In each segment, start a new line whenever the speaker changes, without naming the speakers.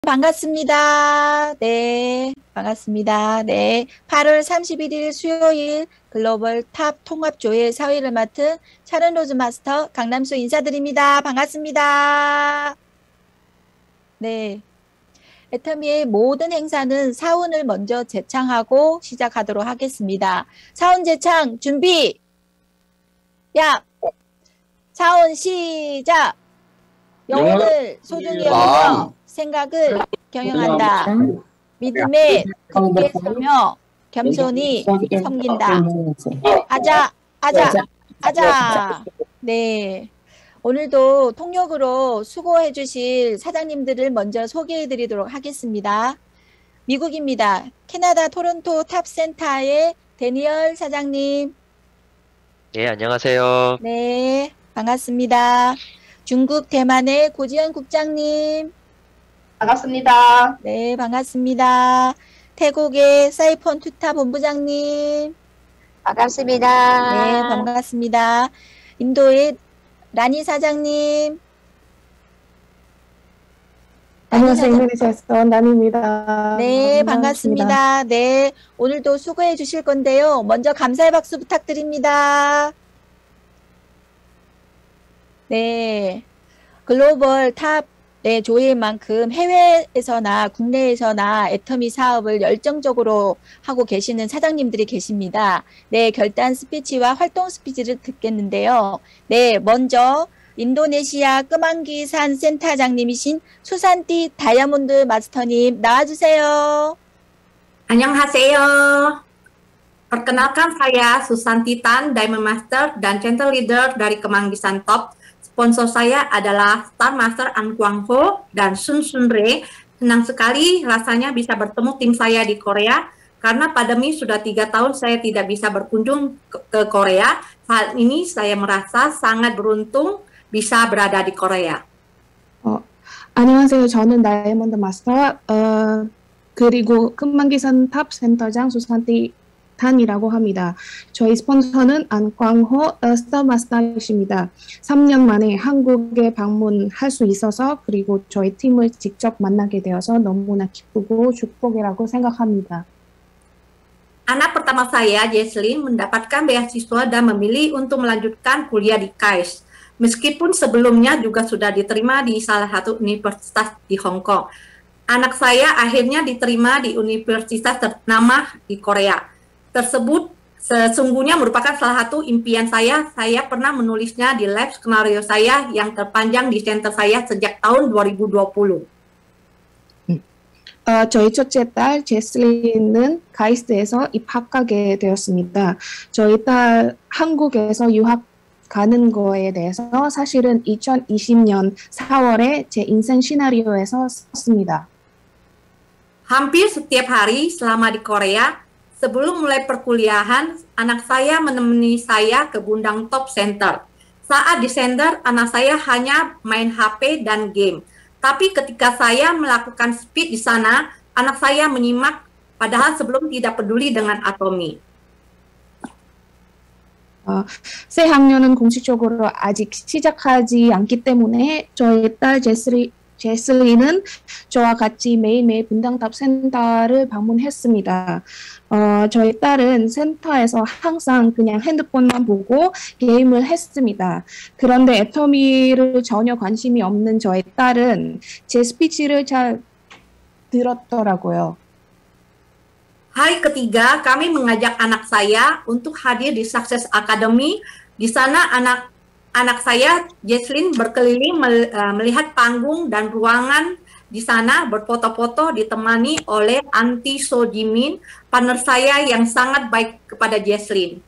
반갑습니다. 네, 반갑습니다. 네, 8월 31일 수요일 글로벌 탑 통합조회 사회를 맡은 샤론 로즈 마스터 강남수 인사드립니다. 반갑습니다. 네, 애터미의 모든 행사는 사운을 먼저 제창하고 시작하도록 하겠습니다. 사운 제창 준비! 야! 사운 시작! 영혼을 소중히 여기며 생각을 경영한다. 믿음에 굳게 서며 겸손히 섬긴다. 아자, 아자, 아자. 네. 오늘도 통역으로 수고해 주실 사장님들을 먼저 소개해 드리도록 하겠습니다. 미국입니다. 캐나다 토론토 탑센터의 데니얼 사장님.
네, 안녕하세요.
네, 반갑습니다. 중국 대만의 고지현 국장님.
반갑습니다.
네, 반갑습니다. 태국의 사이폰 투타 본부장님.
반갑습니다.
네, 반갑습니다. 인도의 라니 사장님.
안녕하세요. 인도네시아에서 난입니다.
네, 반갑습니다. 네, 오늘도 수고해 주실 건데요. 먼저 감사의 박수 부탁드립니다. 네, 글로벌 탑 조회인 만큼 해외에서나 국내에서나 애터미 사업을 열정적으로 하고 계시는 사장님들이 계십니다. 네, 결단 스피치와 활동 스피치를 듣겠는데요. 네, 먼저 인도네시아 끄만기산 센터장님이신 수산띠 다이아몬드 마스터님 나와주세요.
안녕하세요. Perkenalkan saya Susanti Tan, Diamond Master dan Channel Leader dari Kemanggisan Top. Sponsor saya adalah Star Master An Kwang Ho dan Sun Sun Re. Senang sekali rasanya bisa bertemu tim saya di Korea karena pandemi sudah 3 tahun saya tidak bisa berkunjung ke Korea. Saat ini saya merasa sangat beruntung bisa berada di Korea.
안녕하세요. 저는 다이아몬드 마스터 그리고 금만기산 탑 센터장 수산티 탄이라고 합니다. 저희 스폰서는 안광호 스타 마스터이십니다. 3년 만에 한국에 방문할 수 있어서 그리고 저희 팀을 직접 만나게 되어서 너무나 기쁘고 축복이라고 생각합니다.
Anak pertama saya, Jesslyn, mendapatkan beasiswa dan memilih untuk melanjutkan kuliah di KAIS. Meskipun sebelumnya juga sudah diterima di salah satu universitas di Hong Kong. Anak saya akhirnya diterima di universitas ternama di Korea. Tersebut sesungguhnya merupakan salah satu impian saya. Saya pernah menulisnya di lab skenario saya yang terpanjang di center saya sejak tahun 2020.
저희 첫째 딸 제슬린은 가이스트에서 입학하게 되었습니다. 저희 딸 한국에서 유학 가는 거에 대해서 사실은 2020년 4월에 제 인생 시나리오에서 썼습니다.
Hampir setiap hari selama di Korea, sebelum mulai perkuliahan, anak saya menemani saya ke Bundang Top Center. Saat di center, anak saya hanya main HP dan game. Tapi ketika saya melakukan speed di sana, anak saya menyimak, padahal sebelum tidak peduli dengan atomi.
새 학년은 공식적으로 아직 시작하지 않기 때문에 저희 딸 제슬리는 저와 같이 매일매일 분당탑 센터를 방문했습니다. 저희 딸은 센터에서 항상 그냥 핸드폰만 보고 게임을 했습니다. 그런데 애터미를 전혀 관심이 없는 저희 딸은 제 스피치를 잘 들었더라고요.
Hari ketiga, kami mengajak anak saya untuk hadir di Success Academy. Di sana anak saya, Jesslyn, berkeliling melihat panggung dan ruangan di sana berfoto-foto ditemani oleh Auntie So Jimin, partner saya yang sangat baik kepada Jesslyn.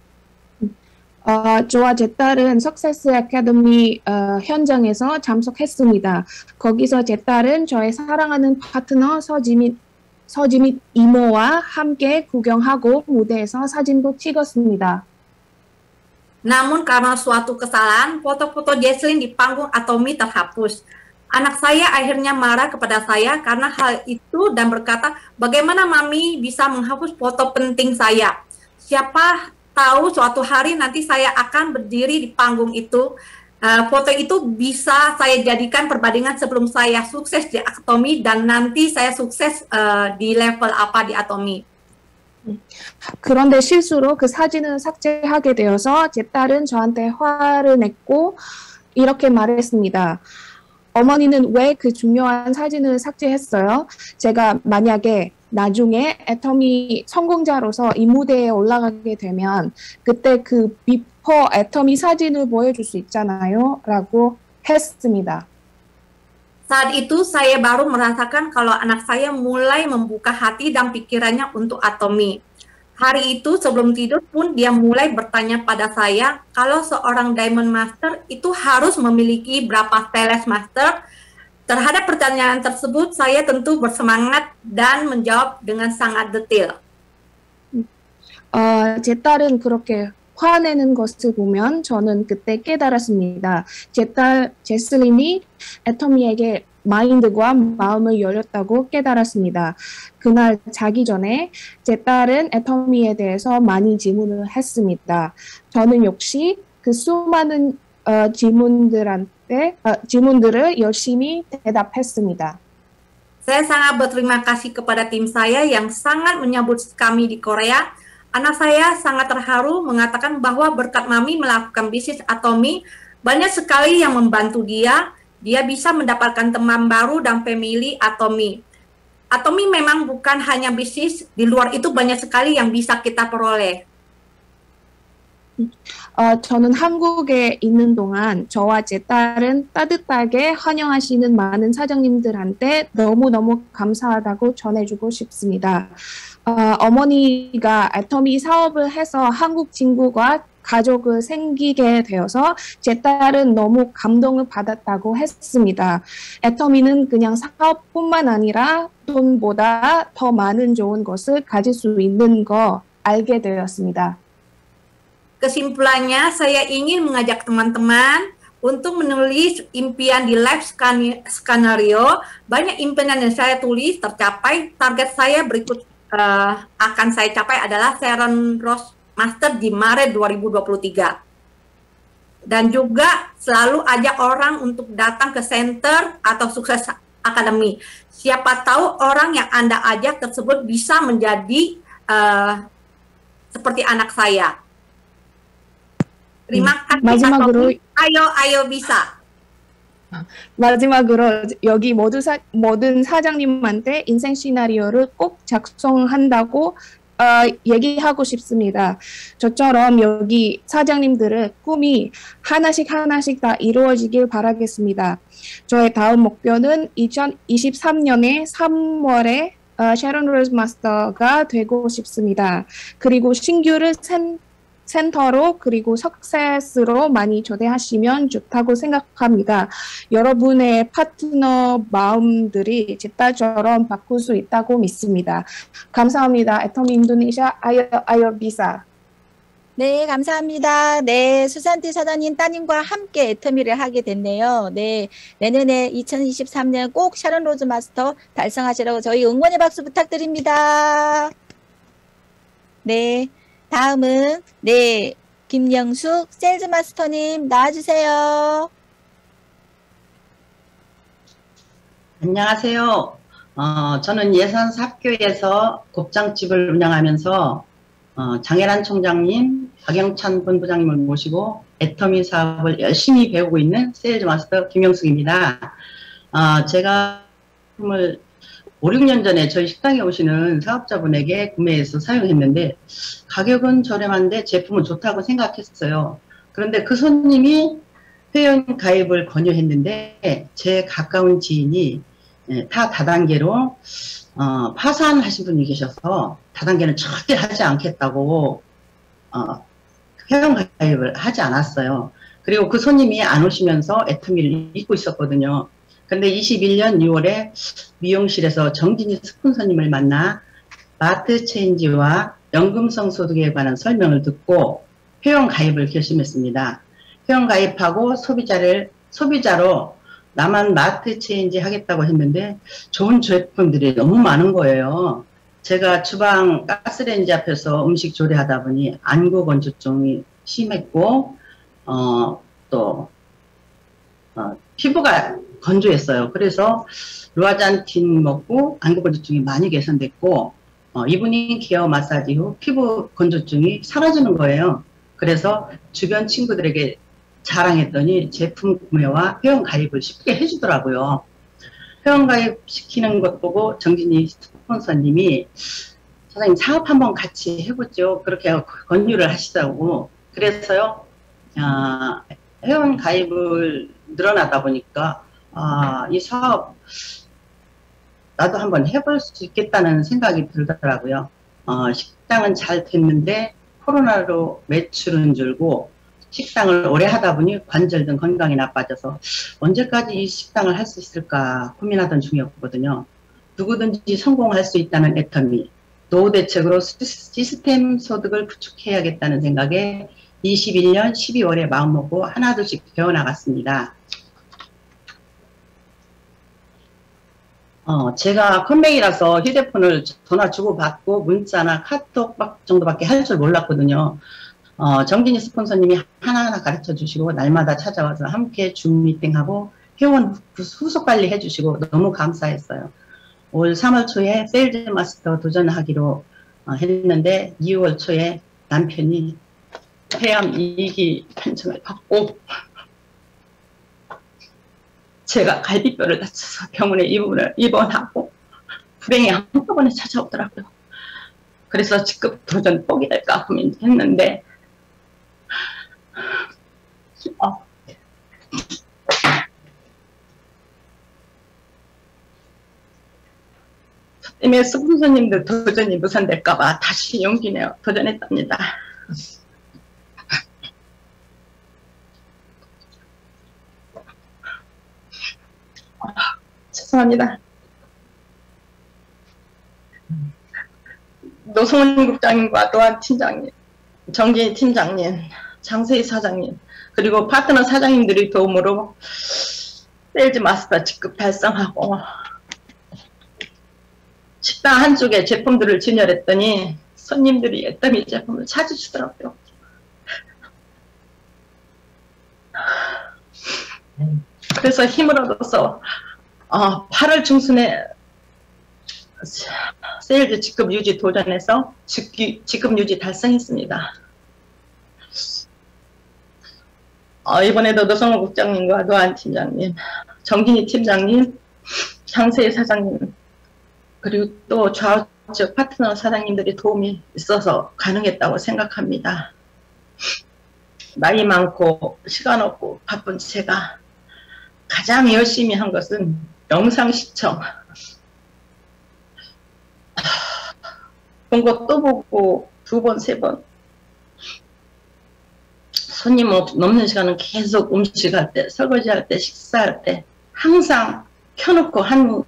저와 제 딸은 석세스 아카데미 현장에서 참석했습니다. 거기서 제 딸은 저의 사랑하는 파트너 서지민 이모와 함께 구경하고 무대에서 사진도 찍었습니다.
Namun karena suatu kesalahan, foto-foto Jesslyn di panggung Atomi terhapus. Anak saya akhirnya marah kepada saya karena hal itu dan berkata, bagaimana Mami bisa menghapus foto penting saya? Siapa tahu suatu hari nanti saya akan berdiri di panggung itu. Foto itu bisa saya jadikan perbandingan sebelum saya sukses di Atomy dan nanti saya sukses di level apa di Atomy.
그런데 실수로 그 사진을 삭제하게 되어서 제 딸은 저한테 화를 냈고 이렇게 말했습니다. 어머니는 왜 그 중요한 사진을 삭제했어요? 제가 만약에 나중에 애터미 성공자로서 이 무대에 올라가게 되면 그때 그 비포 애터미 사진을 보여줄 수 있잖아요. 라고 했습니다.
Saat itu saya baru merasakan kalau anak saya mulai membuka hati dan pikirannya untuk Atomy. Hari itu sebelum tidur pun dia mulai bertanya pada saya kalau seorang Diamond Master itu harus memiliki berapa Steeless Master. Terhadap pertanyaan tersebut saya tentu bersemangat dan menjawab dengan sangat detail.
제 딸은 그렇게 화내는 것을 보면 저는 그때 깨달았습니다. 제 딸 제슬린이 애터미에게 마인드와 마음을 열렸다고 깨달았습니다. 그날 자기 전에 제 딸은 애터미에 대해서 많이 질문을 했습니다. 저는 역시 그 수많은 질문들을 열심히 대답했습니다.
Saya sangat berterima kasih kepada tim saya yang sangat menyambut kami di Korea. Anak saya sangat terharu mengatakan bahwa berkat Mami melakukan bisnis Atomy, banyak sekali yang membantu dia. Dia bisa mendapatkan teman baru dan family Atomy. Atomy memang bukan hanya bisnis, di luar itu banyak sekali yang bisa kita peroleh.
저는 한국에 있는 동안 저와 제 딸은 따뜻하게 환영하시는 많은 사장님들한테 너무너무 감사하다고 전해주고 싶습니다. 어머니가 애터미 사업을 해서 한국 친구가 가족을 생기게 되어서 제 딸은 너무 감동을 받았다고 했습니다. 애터미는 그냥 사업뿐만 아니라 돈보다 더 많은 좋은 것을 가질 수 있는 거 알게 되었습니다.
Kesimpulannya, saya ingin mengajak teman-teman untuk menulis impian di live skenario. Banyak impian yang saya tulis tercapai. Target saya berikut akan saya capai adalah Sharon Rose Master di Maret 2023. Dan juga selalu ajak orang untuk datang ke center atau Sukses Academy. Siapa tahu orang yang Anda ajak tersebut bisa menjadi seperti anak saya. terima kasih.
마지막으로
아요 비사.
마지막으로 여기 모든 사장님한테 인생 시나리오를 꼭 작성한다고 얘기하고 싶습니다. 저처럼 여기 사장님들의 꿈이 하나씩 다 이루어지길 바라겠습니다. 저의 다음 목표는 2023년에 3월에 셰런 로즈 마스터가 되고 싶습니다. 그리고 신규를 센터로 그리고 석세스로 많이 초대하시면 좋다고 생각합니다. 여러분의 파트너 마음들이 제 딸처럼 바꿀 수 있다고 믿습니다. 감사합니다. 애터미 인도네시아 아이어 비사.
네, 감사합니다. 네, 수산티 사장님 따님과 함께 애터미를 하게 됐네요. 네, 내년에 2023년 꼭 샤론 로즈 마스터 달성하시라고 저희 응원의 박수 부탁드립니다. 네. 다음은 네 김영숙 세일즈 마스터님 나와주세요.
안녕하세요. 저는 예산사학교에서 곱창집을 운영하면서 장혜란 총장님, 박영찬 본부장님을 모시고 애터미 사업을 열심히 배우고 있는 세일즈 마스터 김영숙입니다. 제가 5, 6년 전에 저희 식당에 오시는 사업자분에게 구매해서 사용했는데 가격은 저렴한데 제품은 좋다고 생각했어요. 그런데 그 손님이 회원 가입을 권유했는데 제 가까운 지인이 타 다단계로 파산하신 분이 계셔서 다단계는 절대 하지 않겠다고 회원 가입을 하지 않았어요. 그리고 그 손님이 안 오시면서 애터미를 잊고 있었거든요. 근데 21년 6월에 미용실에서 정진희 스폰서님을 만나 마트 체인지와 연금성 소득에 관한 설명을 듣고 회원 가입을 결심했습니다. 회원 가입하고 소비자로 나만 마트 체인지 하겠다고 했는데 좋은 제품들이 너무 많은 거예요. 제가 주방 가스레인지 앞에서 음식 조리하다 보니 안구 건조증이 심했고 또 피부가 건조했어요. 그래서 루아잔틴 먹고 안구건조증이 많이 개선됐고 이브닝 케어 마사지 후 피부 건조증이 사라지는 거예요. 그래서 주변 친구들에게 자랑했더니 제품 구매와 회원 가입을 쉽게 해주더라고요. 회원 가입 시키는 것 보고 정진희 스폰서님이 사장님 사업 한번 같이 해보죠. 그렇게 권유를 하시더라고. 그래서요, 회원 가입을 늘어나다 보니까 이 사업 나도 한번 해볼 수 있겠다는 생각이 들더라고요. 식당은 잘 됐는데 코로나로 매출은 줄고 식당을 오래 하다 보니 관절 등 건강이 나빠져서 언제까지 이 식당을 할 수 있을까 고민하던 중이었거든요. 누구든지 성공할 수 있다는 애터미, 노후 대책으로 시스템 소득을 구축해야겠다는 생각에 21년 12월에 마음먹고 하나둘씩 배워나갔습니다. 제가 컴맹이라서 휴대폰을 전화 주고받고 문자나 카톡 정도밖에 할 줄 몰랐거든요. 정진희 스폰서님이 하나하나 가르쳐 주시고 날마다 찾아와서 함께 줌 미팅하고 회원 후속 관리 해주시고 너무 감사했어요. 올 3월 초에 세일즈 마스터 도전하기로 했는데 2월 초에 남편이 폐암 2기 판정을 받고 제가 갈비뼈를 다쳐서 병원에 입원하고 불행이 한꺼번에 찾아오더라고요. 그래서 직급 도전 포기할까 고민했는데 저 때문에 스폰서님들 도전이 무산될까봐 다시 용기 내어 도전했답니다. 죄송합니다. 노성훈 국장님과 노한 팀장님, 정진희 팀장님, 장세희 사장님, 그리고 파트너 사장님들의 도움으로 세일즈 마스터 직급 달성하고 식당 한쪽에 제품들을 진열했더니 손님들이 애터미 제품을 찾으시더라고요. 그래서 힘을 얻어서 8월 중순에 세일즈 직급 유지 도전해서 직급 유지 달성했습니다. 이번에도 노성호 국장님과 노한 팀장님, 정진희 팀장님, 장세희 사장님, 그리고 또 좌우측 파트너 사장님들이 도움이 있어서 가능했다고 생각합니다. 나이 많고 시간 없고 바쁜 제가 가장 열심히 한 것은 영상 시청. 본 거 또 보고 2번, 3번. 손님 넘는 시간은 계속 음식할 때, 설거지할 때, 식사할 때 항상 켜놓고 한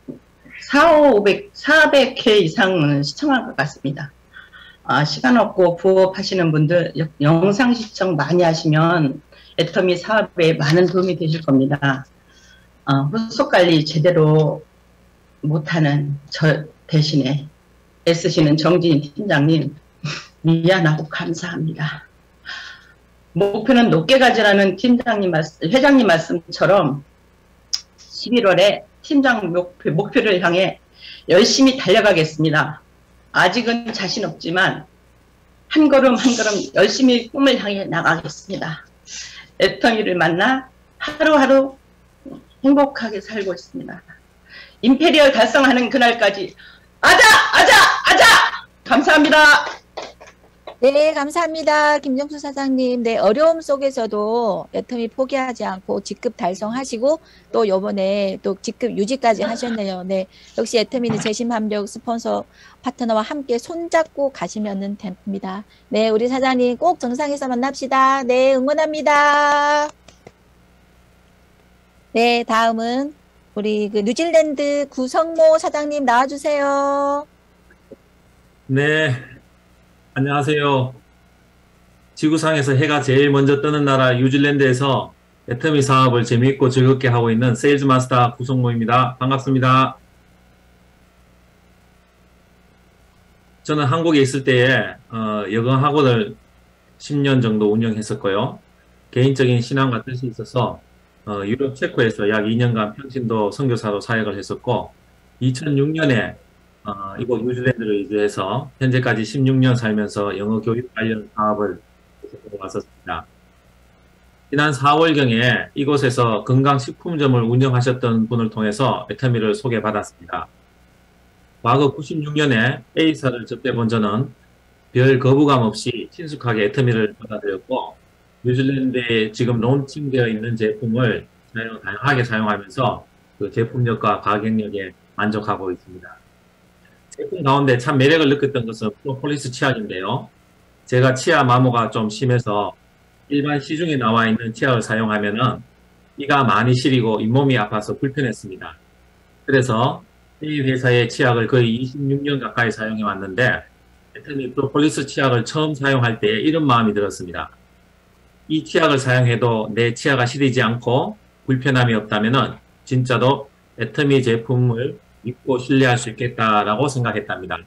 400회 이상은 시청한 것 같습니다. 시간 없고 부업하시는 분들 영상 시청 많이 하시면 애터미 사업에 많은 도움이 되실 겁니다. 후속 관리 제대로 못하는 저 대신에 애쓰시는 정진희 팀장님 미안하고 감사합니다. 목표는 높게 가지라는 회장님 말씀처럼 11월에 팀장 목표를 향해 열심히 달려가겠습니다. 아직은 자신 없지만 한 걸음 한 걸음 열심히 꿈을 향해 나가겠습니다. 애터미를 만나 하루하루 행복하게 살고 있습니다. 임페리얼 달성하는 그날까지 아자! 아자! 아자! 감사합니다.
네, 감사합니다. 김정수 사장님. 네, 어려움 속에서도 애터미 포기하지 않고 직급 달성하시고 또 요번에 또 직급 유지까지 하셨네요. 네, 역시 애터미는 재심합력 스폰서 파트너와 함께 손잡고 가시면 됩니다. 네, 우리 사장님 꼭 정상에서 만납시다. 네, 응원합니다. 네, 다음은 우리 뉴질랜드 구성모 사장님 나와주세요.
네, 안녕하세요. 지구상에서 해가 제일 먼저 뜨는 나라 뉴질랜드에서 애터미 사업을 재미있고 즐겁게 하고 있는 세일즈 마스터 구성모입니다. 반갑습니다. 저는 한국에 있을 때에 여건 학원을 10년 정도 운영했었고요. 개인적인 신앙과 뜻이 있어서 유럽 체코에서 약 2년간 평신도 선교사로 사역을 했었고 2006년에 이곳 뉴질랜드를 이주해서 현재까지 16년 살면서 영어 교육 관련 사업을 계속해 왔었습니다. 지난 4월경에 이곳에서 건강식품점을 운영하셨던 분을 통해서 애터미를 소개받았습니다. 과거 96년에 A사를 접대본 저는 별 거부감 없이 친숙하게 애터미를 받아들였고 뉴질랜드에 지금 론칭되어 있는 제품을 다양하게 사용하면서 그 제품력과 가격력에 만족하고 있습니다. 제품 가운데 참 매력을 느꼈던 것은 프로폴리스 치약인데요. 제가 치아 마모가 좀 심해서 일반 시중에 나와 있는 치약을 사용하면은 이가 많이 시리고 잇몸이 아파서 불편했습니다. 그래서 이 회사의 치약을 거의 26년 가까이 사용해 왔는데 애터미 프로폴리스 치약을 처음 사용할 때 이런 마음이 들었습니다. 이 치약을 사용해도 내 치아가 시리지 않고 불편함이 없다면은 진짜로 애터미 제품을 믿고 신뢰할 수 있겠다라고 생각했답니다.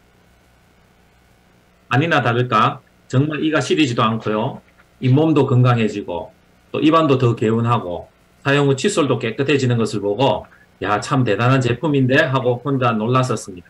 아니나 다를까 정말 이가 시리지도 않고요. 잇몸도 건강해지고 또 입안도 더 개운하고 사용 후 칫솔도 깨끗해지는 것을 보고 야, 참 대단한 제품인데 하고 혼자 놀랐었습니다.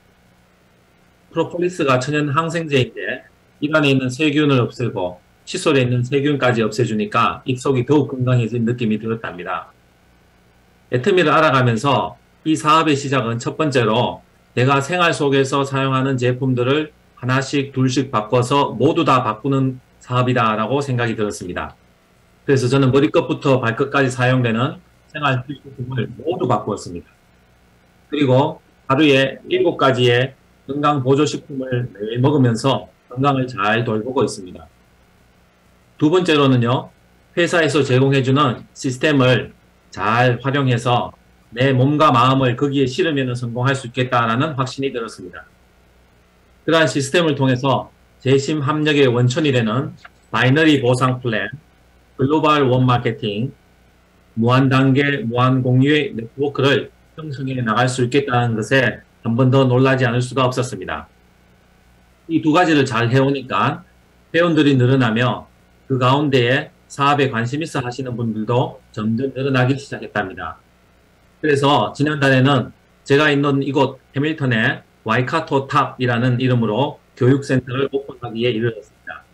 프로폴리스가 천연 항생제인데 입안에 있는 세균을 없애고 칫솔에 있는 세균까지 없애주니까 입속이 더욱 건강해진 느낌이 들었답니다. 애터미를 알아가면서 이 사업의 시작은 첫 번째로 내가 생활 속에서 사용하는 제품들을 하나씩 둘씩 바꿔서 모두 다 바꾸는 사업이다라고 생각이 들었습니다. 그래서 저는 머리끝부터 발끝까지 사용되는 생활 필수품을 모두 바꾸었습니다. 그리고 하루에 7가지의 건강보조식품을 매일 먹으면서 건강을 잘 돌보고 있습니다. 두 번째로는요, 회사에서 제공해주는 시스템을 잘 활용해서 내 몸과 마음을 거기에 실으면 성공할 수 있겠다라는 확신이 들었습니다. 그러한 시스템을 통해서 재심 합력의 원천이 되는 바이너리 보상 플랜, 글로벌 원 마케팅, 무한 단계, 무한 공유의 네트워크를 형성해 나갈 수 있겠다는 것에 한 번 더 놀라지 않을 수가 없었습니다. 이 두 가지를 잘 해오니까 회원들이 늘어나며 그 가운데에 사업에 관심 있어 하시는 분들도 점점 늘어나기 시작했답니다. 그래서 지난달에는 제가 있는 이곳 해밀턴에 와이카토 탑이라는 이름으로 교육센터를 오픈하기에 이르렀습니다.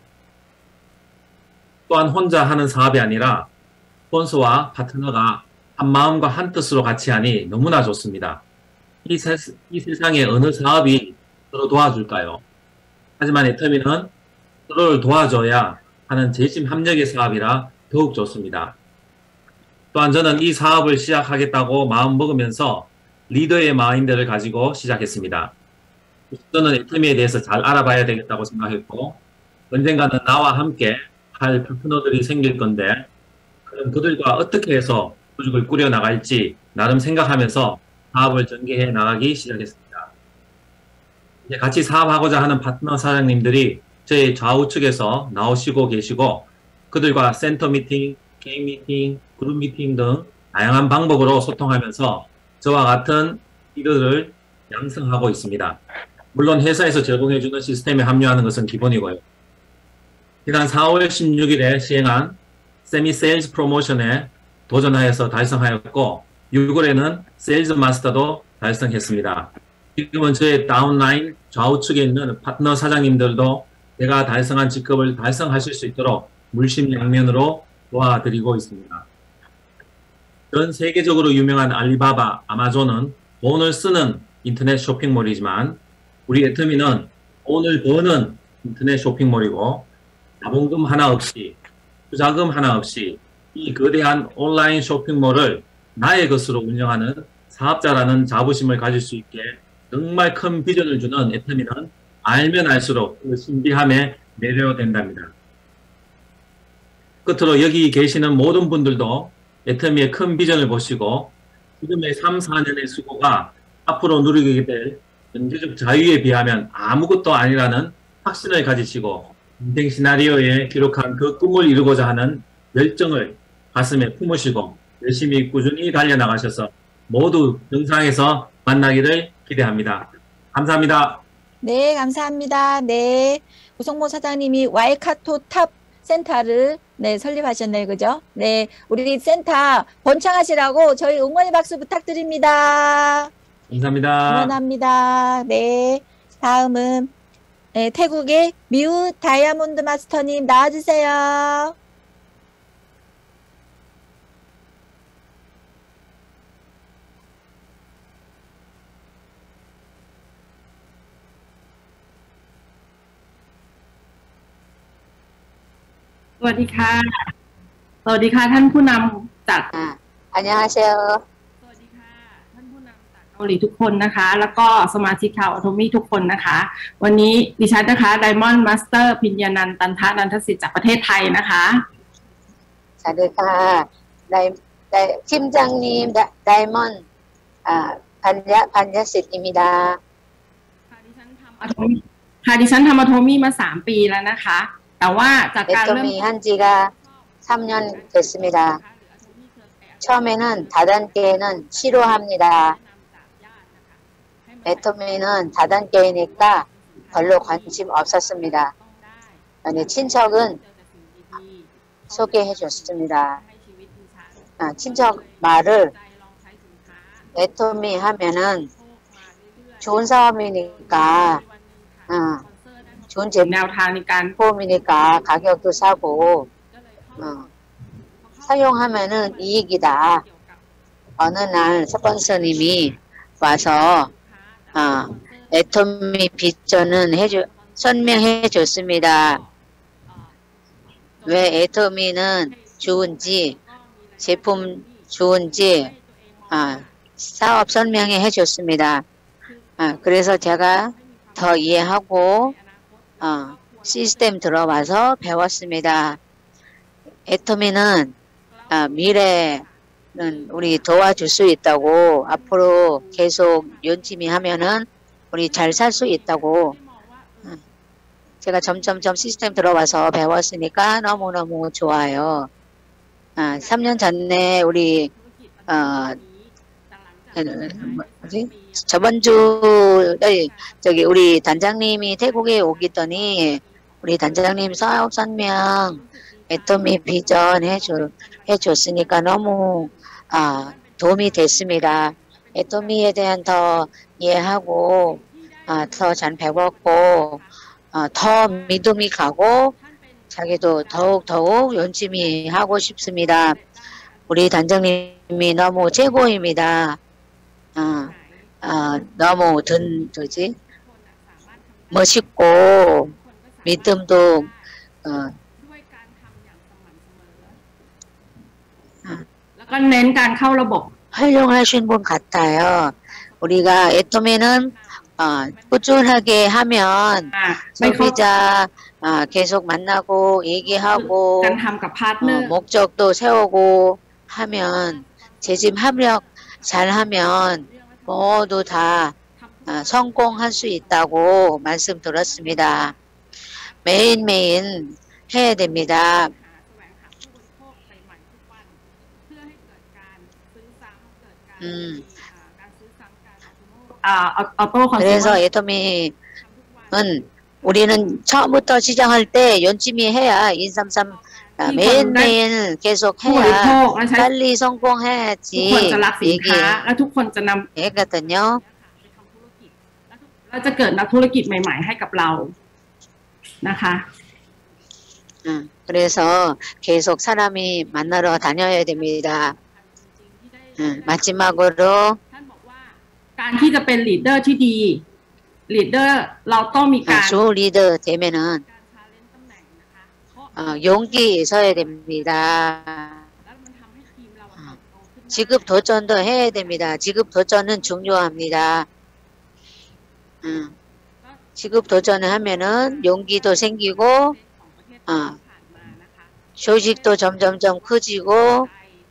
또한 혼자 하는 사업이 아니라 스폰서와 파트너가 한 마음과 한 뜻으로 같이 하니 너무나 좋습니다. 이 세상에 어느 사업이 서로 도와줄까요? 하지만 애터미는 서로를 도와줘야 하는 재심 합력의 사업이라 더욱 좋습니다. 또한 저는 이 사업을 시작하겠다고 마음 먹으면서 리더의 마인드를 가지고 시작했습니다. 저는 애터미에 대해서 잘 알아봐야 되겠다고 생각했고 언젠가는 나와 함께 할 파트너들이 생길 건데 그럼 그들과 어떻게 해서 조직을 꾸려나갈지 나름 생각하면서 사업을 전개해 나가기 시작했습니다. 이제 같이 사업하고자 하는 파트너 사장님들이 저희 좌우측에서 나오시고 계시고 그들과 센터 미팅, 개인 미팅, 그룹 미팅 등 다양한 방법으로 소통하면서 저와 같은 리더를 양성하고 있습니다. 물론 회사에서 제공해주는 시스템에 합류하는 것은 기본이고요. 지난 4월 16일에 시행한 세미 세일즈 프로모션에 도전하여서 달성하였고 6월에는 세일즈 마스터도 달성했습니다. 지금은 저의 다운라인 좌우측에 있는 파트너 사장님들도 제가 달성한 직급을 달성하실 수 있도록 물심양면으로 도와드리고 있습니다. 전 세계적으로 유명한 알리바바, 아마존은 돈을 쓰는 인터넷 쇼핑몰이지만 우리 애터미는 돈을 버는 인터넷 쇼핑몰이고 자본금 하나 없이 투자금 하나 없이 이 거대한 온라인 쇼핑몰을 나의 것으로 운영하는 사업자라는 자부심을 가질 수 있게 정말 큰 비전을 주는 애터미는 알면 알수록 그 신비함에 매료된답니다. 끝으로 여기 계시는 모든 분들도 애터미의 큰 비전을 보시고 지금의 3, 4년의 수고가 앞으로 누리게 될 경제적 자유에 비하면 아무것도 아니라는 확신을 가지시고 인생 시나리오에 기록한 그 꿈을 이루고자 하는 열정을 가슴에 품으시고 열심히 꾸준히 달려나가셔서 모두 정상에서 만나기를 기대합니다. 감사합니다.
네, 감사합니다. 네. 우성모 사장님이 와이카토 탑 센터를 네, 설립하셨네요. 그죠? 네, 우리 센터 번창하시라고 저희 응원의 박수 부탁드립니다.
감사합니다.
응원합니다. 네, 다음은 네, 태국의 미우 다이아몬드 마스터님 나와주세요.
สวัสดีค่ะ สวัสดีค่ะท่านผู้นำจาก
안녕하세요.
สวัสดีค่ะท่านผู้นำจากเกาหลีทุกคนนะคะ แล้วก็สมาชิกชาวอะโทมี่ทุกคนนะคะ วันนี้ดิฉันนะคะไดมอนด์มาสเตอร์พิญญานันท์ตันทะนันทสิทธิ์จากประเทศไทยนะคะ
สวัสดีค่ะ 팀장님 다이몬드 반야시입니다.
ค่ะดิฉันทำอะโทมี่มา3 ปีแล้วนะคะ แต่ว่าจากการเริ่ม
애토미 한지가 3년 됐습니다. 처음에는 다단계는 싫어합니다. 애토미는 다단계니까 별로 관심 없었습니다. 근데 친척은 소개해 줬습니다. 친척 말을 애토미 하면은 좋은 사업이니까 좋은
แนวทางในการ
제품이니까 가격도 싸고 사용하면은 이익이다. 어느 날 스폰서님이 와서 애토미 비전은 설명해 줬습니다. 왜 애토미는 좋은지, 제품 좋은지 사업 설명해 줬습니다. 그래서 제가 더 이해하고 시스템 들어와서 배웠습니다. 애토미는 미래는 우리 도와줄 수 있다고 앞으로 계속 열심히 하면은 우리 잘 살 수 있다고 제가 점점점 시스템 들어와서 배웠으니까 너무너무 좋아요. 3년 전에 우리 저번 주 저기 우리 단장님이 태국에 오기더니 우리 단장님 사업 설명 애토미 비전 해줬으니까 너무 도움이 됐습니다. 애토미에 대한 더 이해하고 더 잘 배웠고 더 믿음이 가고 자기도 더욱 열심히 하고 싶습니다. 우리 단장님이 너무 최고입니다. 너무 멋있고 믿음도
แล้วก็เน้นการเข้าระบบ
훌륭하신 분 같아요. 우리가 애토미는 꾸준하게 하면 소비자 계속 만나고 얘기하고
การทำกับพาร์ทเนอร์
목적도 세우고 하면 재짐 협력 잘하면 모두 다 성공할 수 있다고 말씀 들었습니다. 매일매일 해야 됩니다. 그래서 애토미는 우리는 처음부터 시작할 때 열심히 해야 133 매일매일 계속 해야 빨리
ทุกคน
성공해야지
จะรักสินค้าและทุกคนจะนำ
얘기했거든요.
แล้วจะเกิดนักธุรกิจใหม่ๆให้กับเรานะคะ
그래서 계속 사람이 만나러 다녀야 됩니다. 마지막으로
ท่านบอกว่าการที่จะเป็นลีดเดอร์ที่ดีลีดเดอร์เราต้องมีการ
주 리더 되면은 용기 있어야 됩니다. 지급 도전도 해야 됩니다. 지급 도전은 중요합니다. 지급 도전을 하면은 용기도 생기고 조직도 점점점 커지고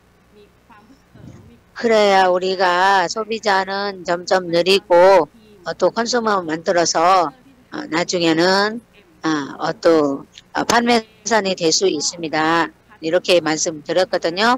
그래야 우리가 소비자는 점점 느리고 또 컨슈머 만들어서 나중에는 또 판매선이 될 수 있습니다. 이렇게 말씀드렸거든요.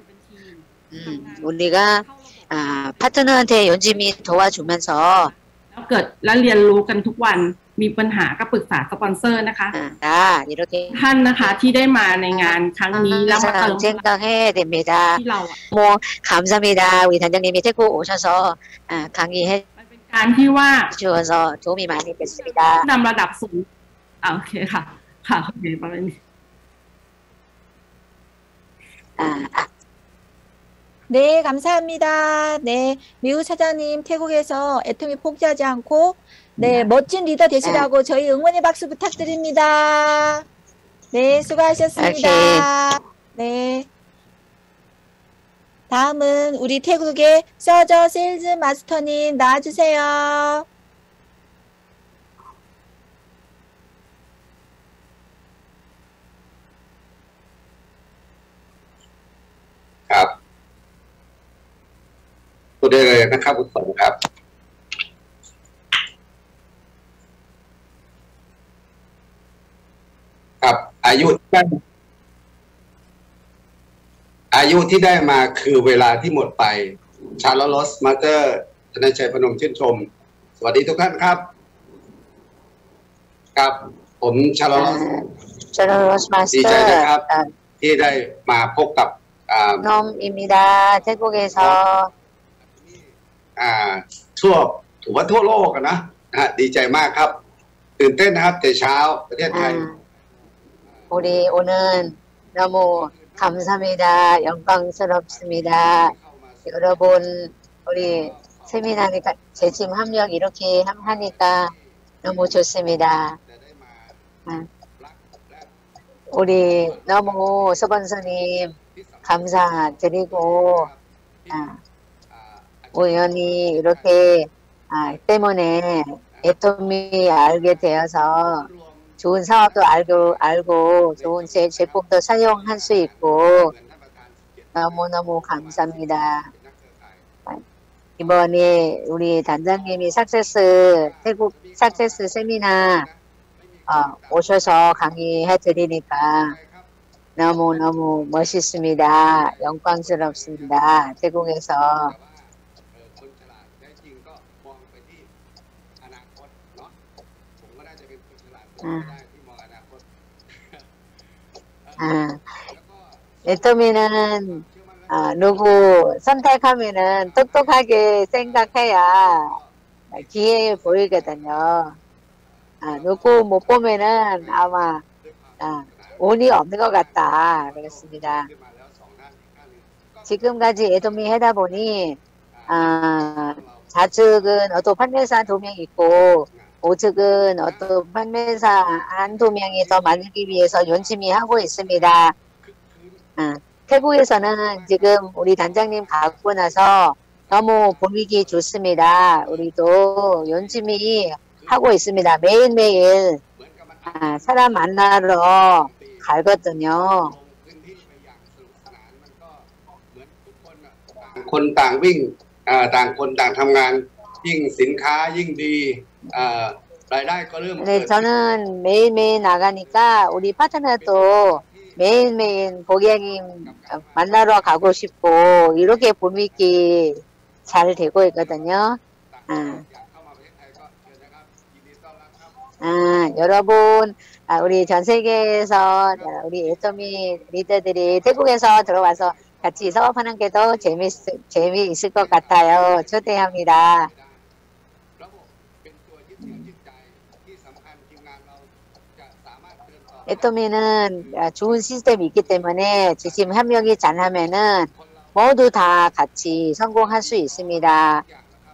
우리가 파트너한테 열심히 도와주면서
แล้วเกิดและเรียนรู้กันทุกวันมีปัญหาก็ปรึกษาสปอนเซอร์นะคะ
아, 이렇게
ท่านนะคะที่ได้มาในงานครั้งนี้แล้วมาเติม
항상 생각해야 됩니다.
ที่เราอะ
뭐 감사합니다. 우리 단장님이 태국 오셔서 강의해
มันเป็นการที่ว่า
주셔서 도움이 많이 됐습니다.
นำระดับสูงโอเคค่ะค่ะโอเคประมาณนี้
네, 감사합니다. 네, 미우 차장님 태국에서 애터미 포기하지 않고 네, 멋진 리더 되시라고 저희 응원의 박수 부탁드립니다. 네, 수고하셨습니다. 네. 다음은 우리 태국의 서저 세일즈 마스터님 나와주세요.
아, พูดได้เลยนะครับทุกคนครับครับอายุที่ได้มาคือเวลาที่หมดไปชาร์ลลอสมาสเตอร์ธนชัยพนมชื่นชมสวัสดีทุกท่านครับครับผมชาร์ลลอส ดีใจนะครับ ที่ได้มาพบกับ
놈입니다. 태국에서
ถือว่าทั่วโลกกันนะดีใจมากครับตื่นเต้นนะครับแต่เช้าประเทศไทย
우리 오늘 너무 감사합니다. 영광스럽습니다. 여러분 우리 세미나니까 재심 합력 이렇게 하니까 너무 좋습니다. 우리 너무 스폰서님 감사드리고 우연히 이렇게 때문에 애터미 알게 되어서 좋은 사업도 알고 좋은 제품도 사용할 수 있고 너무너무 감사합니다. 이번에 우리 단장님이 태국 석세스 세미나 오셔서 강의해 드리니까 너무너무 멋있습니다. 영광스럽습니다. 태국에서 애터미는 누구 선택하면은 똑똑하게 생각해야 기회 보이거든요. 누구 못 보면은 아마 운이 없는 것 같다 그렇습니다. 지금까지 애터미 하다 보니 좌측은 어떤 판매사 2명 있고 우측은 어떤 판매사 1-2명이 더 만들기 위해서 열심히 하고 있습니다. 태국에서는 지금 우리 단장님 가고 나서 너무 분위기 좋습니다. 우리도 열심히 하고 있습니다. 매일매일 사람 만나러 가거든요.
คนต่างวิ่งต่างคนต่างทำงานยิ่งสินค้ายิ่งดีรายได้ก็เริ่ม
네, 저는 매일매일 나가니까 우리 파트너도 매일매일 고객님 만나러 가고 싶고 이렇게 분위기 잘 되고 있거든요. 여러분 우리 전 세계에서 우리 애터미 리더들이 태국에서 들어와서 같이 사업하는 게 더 재미있을 것 같아요. 초대합니다. 애터미는 좋은 시스템이 있기 때문에 지침 협력이 잘하면은 모두 다 같이 성공할 수 있습니다.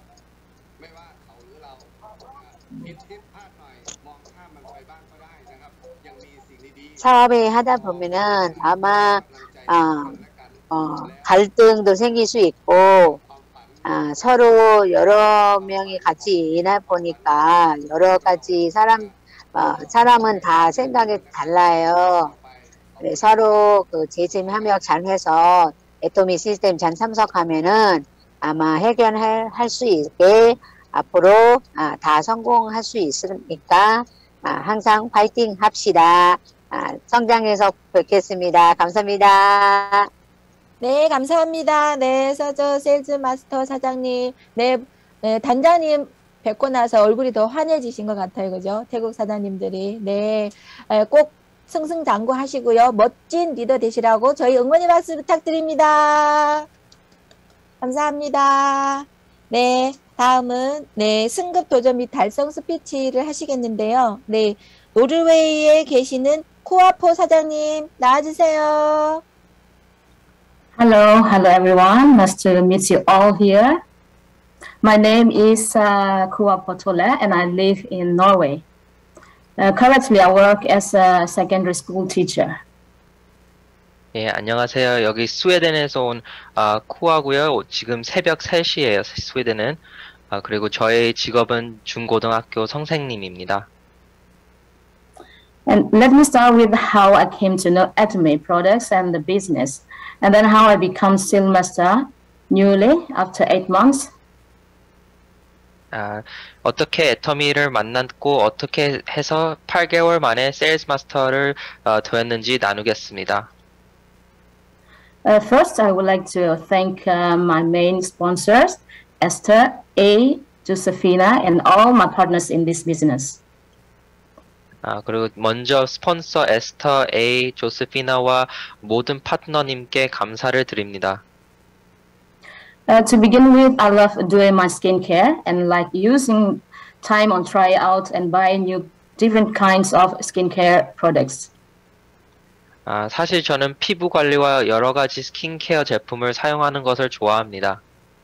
사업을 하다 보면은 아마 갈등도 생길 수 있고 서로 여러 명이 같이 일하다 보니까 여러 가지 사람은 다 생각이 달라요. 서로 그 재심 협력 잘해서 애터미 시스템 잘 참석하면은 아마 해결할 수 있게 앞으로 다 성공할 수 있으니까 항상 파이팅 합시다. 성장해서 뵙겠습니다. 감사합니다.
네, 감사합니다. 네, 서저 세일즈 마스터 사장님. 네, 단장님 뵙고 나서 얼굴이 더 환해지신 것 같아요. 그죠? 태국 사장님들이. 네. 꼭 승승장구하시고요. 멋진 리더 되시라고 저희 응원의 박수 부탁드립니다. 감사합니다. 네. 다음은 네, 승급 도전 및 달성 스피치를 하시겠는데요. 네. 노르웨이에 계시는 코아포 사장님 나와주세요.
Hello everyone. Nice to meet you all here. My name is Kuapo Tole and I live in Norway. Currently I work as a secondary school teacher.
예, 안녕하세요. 여기 스웨덴에서 온 코아고요. 지금 새벽 3시예요. 스웨덴은. 그리고 저의 직업은 중고등학교 선생님입니다.
And let me start with how I came to know Atomy products and the business, and then how I become Sales Master newly after 8 months.
어떻게 애터미를 만났고 어떻게 해서 8개월 만에 세일즈 마스터를 되었는지 나누겠습니다.
First, I would like to thank my main sponsors, Esther, A, Josefina, and all my partners in this business.
그리고 먼저 스폰서 에스터, A, 조세피나와 모든 파트너님께 감사를 드립니다.
To begin with, I love doing my skincare and like using time on try out and buy new different kinds of skincare products.
사실 저는 피부 관리와 여러 가지 스킨케어 제품을 사용하는 것을 좋아합니다.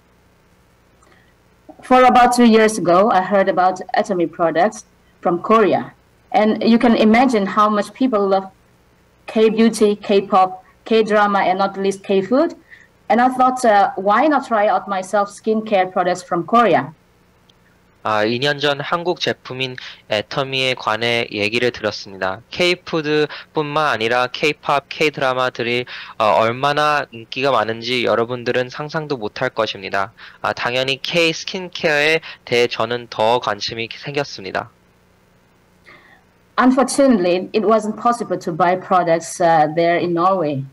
For about 2 years ago, I heard about Atomy products from Korea. And you can imagine how much people love K-beauty, K-pop, K-drama, and not least K-food. And I thought, why not try out myself skincare products from Korea?
2년 전 한국 제품인 애터미에 관해 얘기를 들었습니다. K-푸드뿐만 아니라 K-팝, K-드라마들이 얼마나 인기가 많은지 여러분들은 상상도 못할 것입니다. 당연히 K-스킨케어에 대해 저는 더 관심이 생겼습니다.
Unfortunately, it wasn't possible to buy products there in Norway.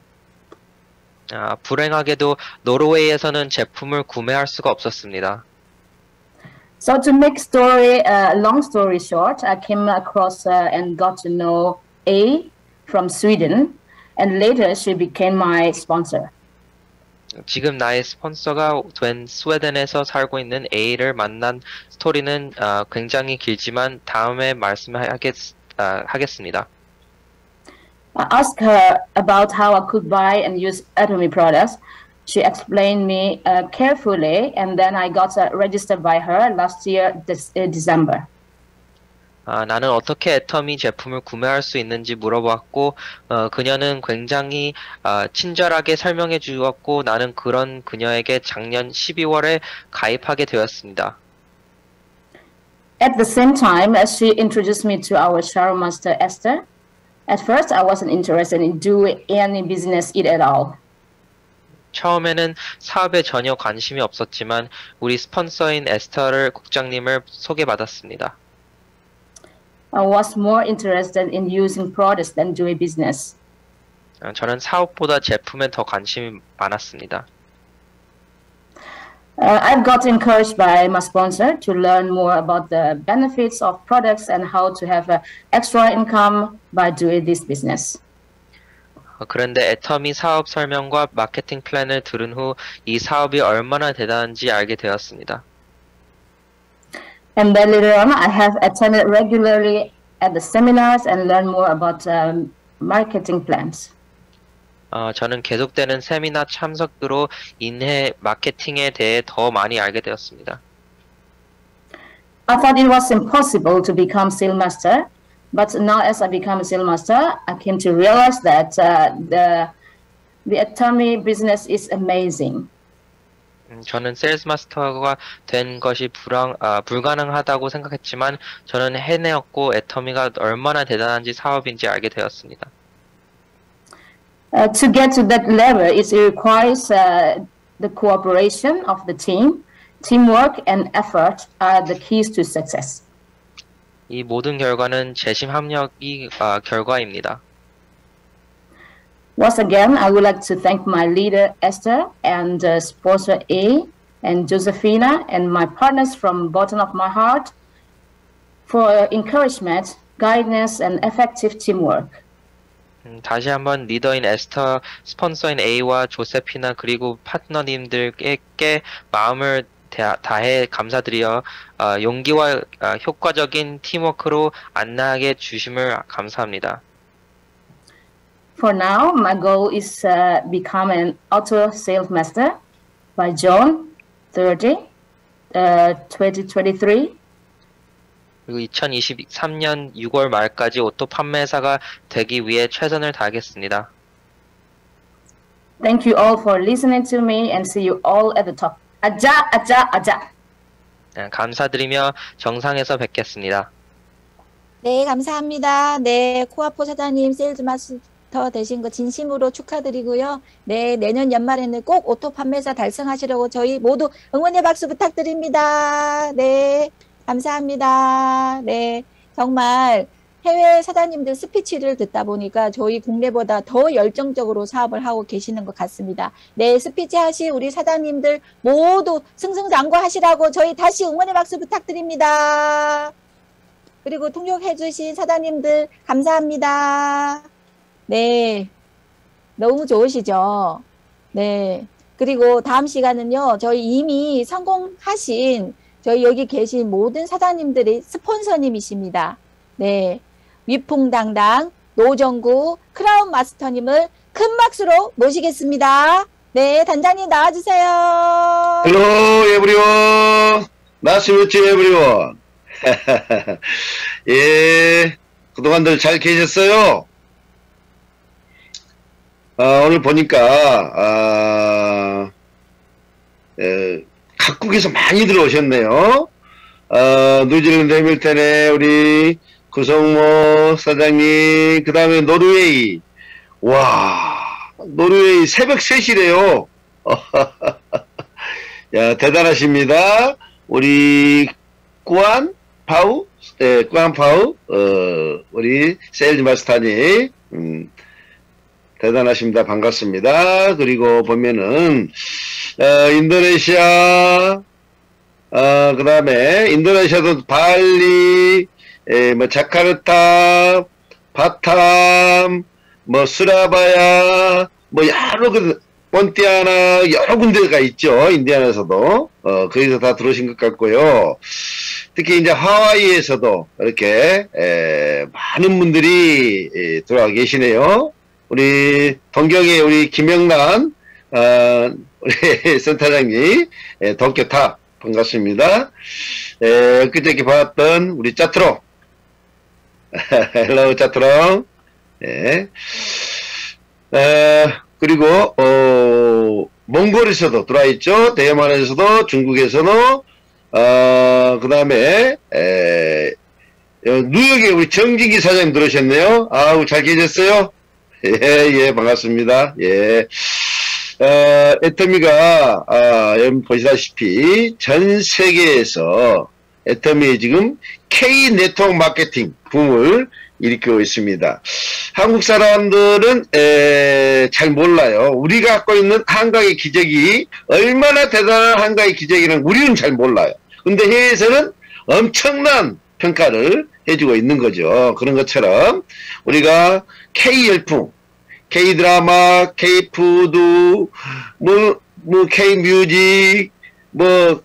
불행하게도 노르웨이에서는 제품을 구매할 수가 없었습니다.
So to make long story short, I came across and got to know A from Sweden, and later she became my sponsor.
지금 나의 스폰서가 된 스웨덴에서 살고 있는 A를 만난 스토리는 굉장히 길지만 다음에 말씀하겠습니다.
I asked her about how I could buy and use Atomy products. She explained me carefully, and then I got registered by her last year, December.
나는 어떻게 애터미 제품을 구매할 수 있는지 물어봤고 그녀는 굉장히 친절하게 설명해 주었고 나는 그런 그녀에게 작년 12월에 가입하게 되었습니다.
At the same time, as she introduced me to our share master Esther, at first I wasn't interested in doing any business at all.
처음에는 사업에 전혀 관심이 없었지만 우리 스폰서인 에스터를 국장님을 소개받았습니다.
I was more interested in using products than doing business.
저는 사업보다 제품에 더 관심이 많았습니다.
I've got encouraged by my sponsor to learn more about the benefits of products and how to have extra income by doing this business.
그런데 애터미 사업 설명과 마케팅 플랜을 들은 후 이 사업이 얼마나 대단한지 알게 되었습니다.
And then later on, I have attended regularly at the seminars and learned more about marketing plans.
저는 계속되는 세미나 참석으로 인해 마케팅에 대해 더 많이 알게 되었습니다.
I thought it was impossible to become sales master, but now as I become a sales master, I came to realize that the Atomy business is amazing.
저는 세일즈 마스터가 된 것이 불가능하다고 생각했지만 저는 해내었고 애터미가 얼마나 대단한지 사업인지 알게 되었습니다.
To get to that level, it requires the cooperation of the team. Teamwork and effort are the keys to success.
이 모든 결과는 재심 합력이 결과입니다.
Once again, I would like to thank my leader Esther and sponsor A and Josefina, and my partners from bottom of my heart for encouragement, guidance, and effective teamwork.
다시 한번 리더인 에스터, 스폰서인 A와 조세피나 그리고 파트너님들께 마음을 다해 감사드려 용기와 효과적인 팀워크로 안나하게 주심을 감사합니다.
For now, my goal is become an auto sales master by June 30, 2023.
그리고 2023년 6월 말까지 오토 판매사가 되기 위해 최선을 다하겠습니다.
Thank you all for listening to me and see you all at the top. 아자, 아자, 아자.
감사드리며 정상에서 뵙겠습니다.
네, 감사합니다. 네, 코아포 사장님 세일즈 마스터 되신 거 진심으로 축하드리고요. 네, 내년 연말에는 꼭 오토 판매사 달성하시려고 저희 모두 응원의 박수 부탁드립니다. 네, 감사합니다. 네, 정말 해외 사장님들 스피치를 듣다 보니까 저희 국내보다 더 열정적으로 사업을 하고 계시는 것 같습니다. 네, 스피치 하시 우리 사장님들 모두 승승장구하시라고 저희 다시 응원의 박수 부탁드립니다. 그리고 통역해 주신 사장님들 감사합니다. 네, 너무 좋으시죠? 네, 그리고 다음 시간은요, 저희 이미 성공하신 저희 여기 계신 모든 사장님들이 스폰서님이십니다. 네, 위풍당당 노정구 크라운 마스터님을 큰 박수로 모시겠습니다. 네, 단장님 나와주세요.
Hello everyone. Nice to meet you everyone. 예, 그동안들 잘 계셨어요? 오늘 보니까 각국에서 많이 들어오셨네요. 뉴질랜드 해밀턴에 우리 구성모 사장님, 그 다음에 노르웨이. 와, 노르웨이 새벽 3시래요. 야, 대단하십니다. 우리 꾸안파우, 네, 꾸안파우, 우리 세일즈 마스터님, 대단하십니다. 반갑습니다. 그리고 보면은, 인도네시아, 그 다음에 인도네시아도 발리, 뭐 자카르타, 바탐, 뭐 수라바야, 뭐 여러 본티아나 여러 군데가 있죠. 인디아나에서도 거기서 다 들어오신 것 같고요. 특히 이제 하와이에서도 이렇게 많은 분들이 들어와 계시네요. 우리 동경의 우리 김영란 우리 센터장님, 도쿄탑 반갑습니다. 그저께 봤던 우리 짜트롱. 헬로 짜트롱. 네. 그리고 몽골에서도 들어와 있죠. 대만에서도, 중국에서도, 그 다음에 뉴욕에 우리 정진기 사장님 들어오셨네요. 아우, 잘 계셨어요? 예, 반갑습니다. 예. 애터미가, 여러분 보시다시피 전 세계에서 애터미 지금 K 네트워크 마케팅 붐을 일으키고 있습니다. 한국 사람들은 잘 몰라요. 우리가 갖고 있는 한강의 기적이 얼마나 대단한 한강의 기적이라는 우리는 잘 몰라요. 근데 해외에서는 엄청난 평가를 해주고 있는 거죠. 그런 것처럼 우리가 K열풍, K드라마, K푸드, 뭐 K뮤직, 뭐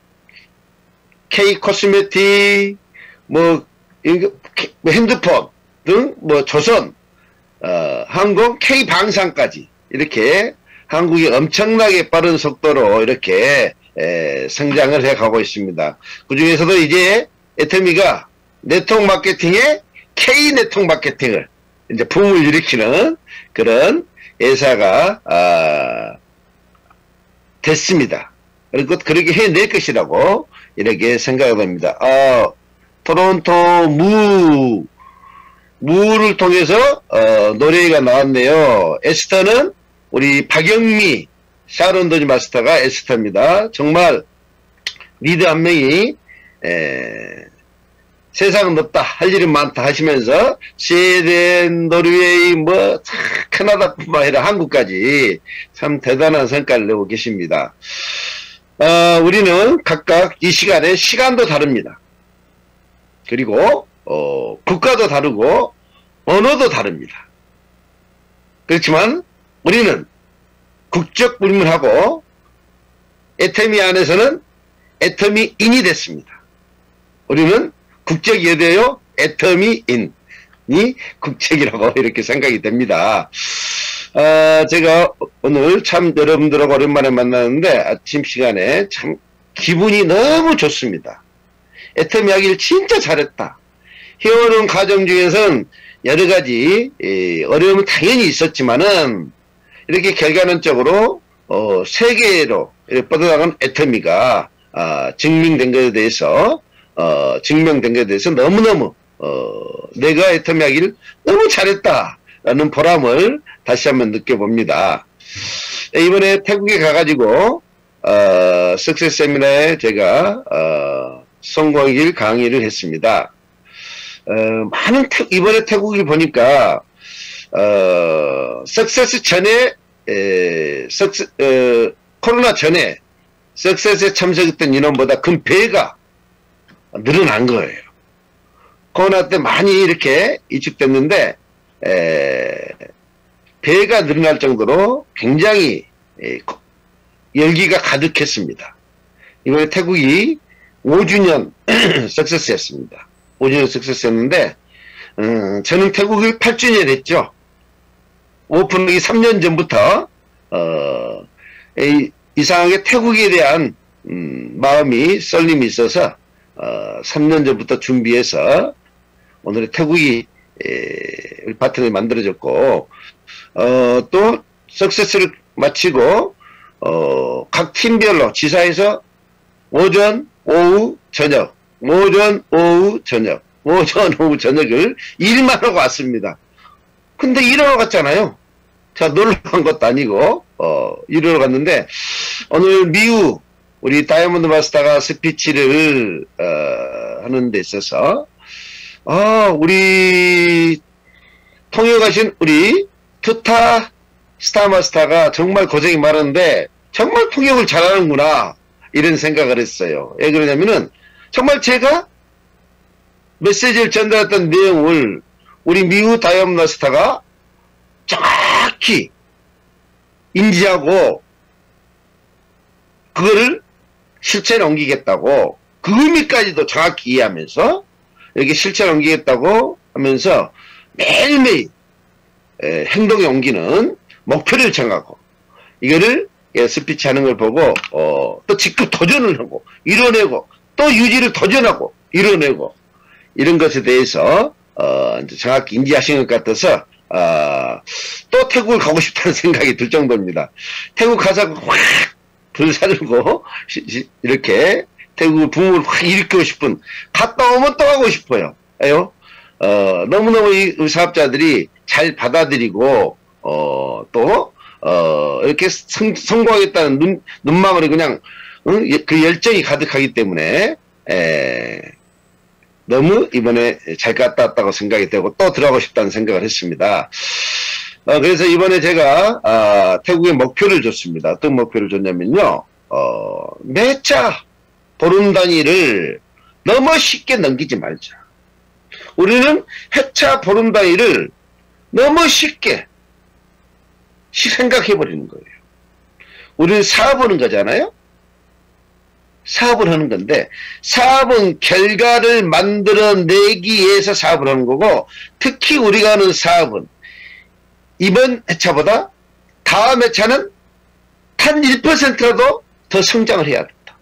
K코스메틱, 뭐 핸드폰 등 뭐 조선, 항공, K방산까지 이렇게 한국이 엄청나게 빠른 속도로 이렇게 성장을 해가고 있습니다. 그 중에서도 이제 애터미가 네트워크 마케팅에 K 네트워크 마케팅을 이제 붐을 일으키는 그런 회사가 됐습니다. 그리고 그렇게 해낼 것이라고 이렇게 생각합니다. 토론토 무를 통해서 노래가 나왔네요. 에스터는 우리 박영미 샤론더즈 마스터가 에스터입니다. 정말 리더 한 명이 세상은 높다, 할 일은 많다 하시면서 스웨덴, 노르웨이, 뭐 캐나다뿐만 아니라 한국까지 참 대단한 성과를 내고 계십니다. 우리는 각각 이 시간에 시간도 다릅니다. 그리고 국가도 다르고 언어도 다릅니다. 그렇지만 우리는 국적 불문하고 애터미 안에서는 애터미인이 됐습니다. 우리는 국적이 어디예요? 애터미인이 국적이라고 이렇게 생각이 됩니다. 제가 오늘 참 여러분들하고 오랜만에 만나는데 아침 시간에 참 기분이 너무 좋습니다. 애터미 하기를 진짜 잘했다. 해오는 과정 중에서는 여러 가지 어려움은 당연히 있었지만은 이렇게 결과론적으로 세계로 뻗어나간 애터미가 증명된 것에 대해서 너무너무 내가 애터미 하기를 너무 잘했다라는 보람을 다시 한번 느껴봅니다. 이번에 태국에 가가지고 석세스 세미나에 제가 성공일 강의를 했습니다. 많은 이번에 태국을 보니까 석세스 전에 코로나 전에 석세스에 참석했던 인원보다 큰 배가 늘어난 거예요. 코로나 때 많이 이렇게 이축됐는데 배가 늘어날 정도로 굉장히 열기가 가득했습니다. 이번에 태국이 5주년 석세스였습니다. 5주년 석세스였는데 저는 태국이 8주년 했죠. 오픈하기 3년 전부터 이상하게 태국에 대한 마음이 썰림이 있어서 3년 전부터 준비해서 오늘의 태국이 우리 파트너를 만들어졌고 또 석세스를 마치고 각 팀별로 지사에서 오전, 오후, 저녁, 오전, 오후, 저녁, 오전, 오후, 저녁을 일만 하고 왔습니다. 근데 일하러 갔잖아요. 자, 놀러 간 것도 아니고 일하러 갔는데 오늘 미우 우리 다이아몬드 마스터가 스피치를 하는 데 있어서 우리 통역 가신 우리 투타 스타마스터가 정말 고생이 많은데 정말 통역을 잘하는구나 이런 생각을 했어요. 왜 그러냐면은 정말 제가 메시지를 전달했던 내용을 우리 미우 다이아몬드 마스터가 정확히 인지하고 그거를 실체에 옮기겠다고 그 의미까지도 정확히 이해하면서 이렇게 실체에 옮기겠다고 하면서 매일매일 행동에 옮기는 목표를 정하고 이거를 스피치 하는 걸 보고 또 직접 도전을 하고 이뤄내고 또 유지를 도전하고 이뤄내고 이런 것에 대해서 이제 정확히 인지하신 것 같아서 또 태국을 가고 싶다는 생각이 들 정도입니다. 태국 가서 확 불사르고 이렇게 태국의 붐을 확 일으키고 싶은 갔다 오면 또 가고 싶어요. 너무너무 이 사업자들이 잘 받아들이고 또 이렇게 성공하겠다는 눈망울이 그냥 그 열정이 가득하기 때문에 너무 이번에 잘 갔다 왔다고 생각이 되고 또 들어가고 싶다는 생각을 했습니다. 그래서 이번에 제가 태국에 목표를 줬습니다. 어떤 목표를 줬냐면요. 매차 보름 단위를 너무 쉽게 넘기지 말자. 우리는 회차 보름 단위를 너무 쉽게 생각해버리는 거예요. 우리는 사업하는 거잖아요. 사업을 하는 건데 사업은 결과를 만들어내기 위해서 사업을 하는 거고 특히 우리가 하는 사업은 이번 회차보다 다음 회차는 단 1%라도 더 성장을 해야 된다.